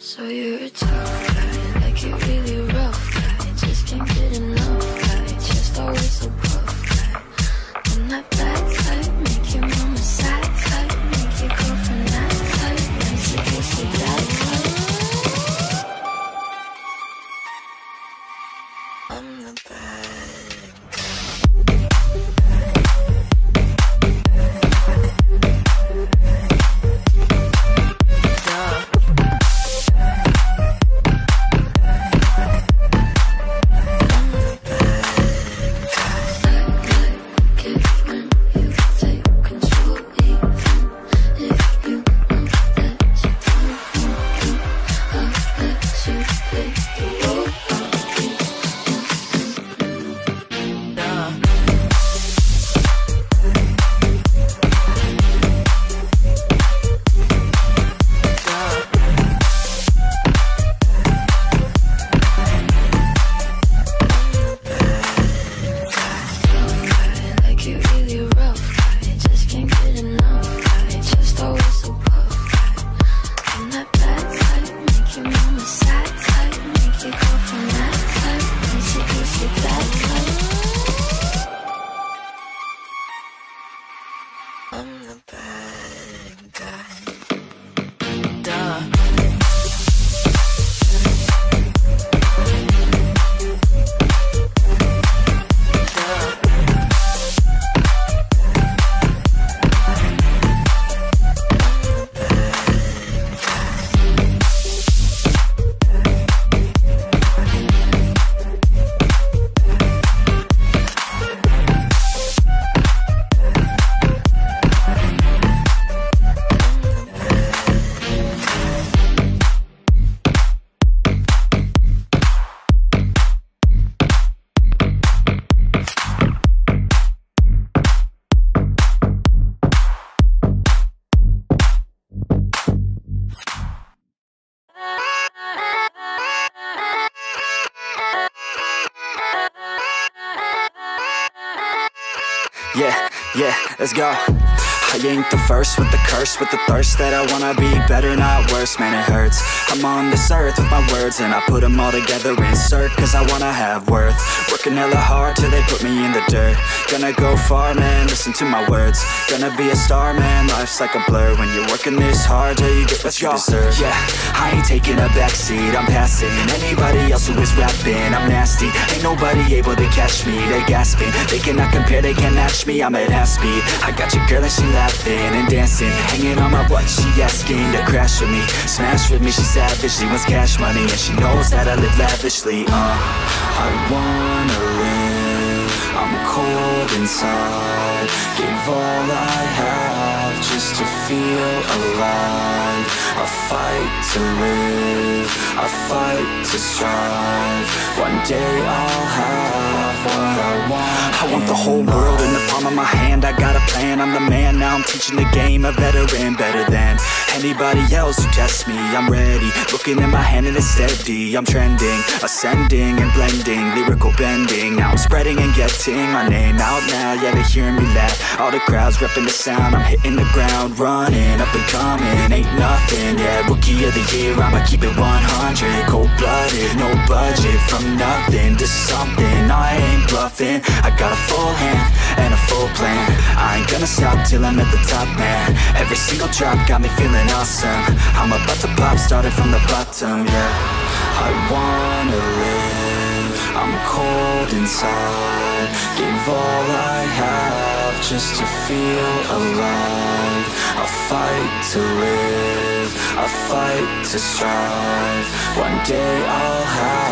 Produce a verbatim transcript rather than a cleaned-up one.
So you're a tough guy, like you're really rough guy. Just can't get enough guy, just always so puff guy. I'm that bad type, make your mama sad type, make your girlfriend that type, nice to kiss you that type. I'm the bad guy. I'm the bad guy. Duh. Yeah, yeah, let's go. I ain't the first with the curse, with the thirst that I wanna be better, not worse, man it hurts. I'm on this earth with my words and I put them all together, insert, cause I wanna have worth. Working hella hard till they put me in the dirt. Gonna go far, man, listen to my words. Gonna be a star, man, life's like a blur. When you're working this hard, yeah, you get what you deserve. Yeah, I ain't taking a backseat, I'm passing anybody else who is rapping. I'm nasty, ain't nobody able to catch me. They gasping, they cannot compare, they can't match me. I'm at half speed, I got your girl and she laughing and dancing, hanging on my butt, she asking to crash with me, smash with me, she savage, she wants cash money, and she knows that I live lavishly. Uh, I wanna live, I'm cold inside, give all I have just to feel alive. I fight to live, I fight to strive, one day I'll have what I want. I want the whole world in the palm of my hand, I got a plan, I'm the man, now I'm teaching the game, a veteran, better than anybody else who tests me. I'm ready, looking at my hand and it's steady, I'm trending, ascending and blending, lyrical bending, now I'm spreading and getting my name out now, yeah they hearing me laugh, all the crowds repping the sound, I'm hitting the ground, running, up and coming, ain't nothing, yeah, rookie of the year, I'ma keep it one hundred, cold-blooded, no budget, from nothing to something, I ain't bluffing, I got a full hand and a full plan, I ain't gonna stop till I'm at the top, man, every single drop got me feeling awesome, I'm about to pop, started from the bottom, yeah, I wanna live, I'm cold inside, give all I have just to feel alive, I fight to live, I fight to strive, one day I'll have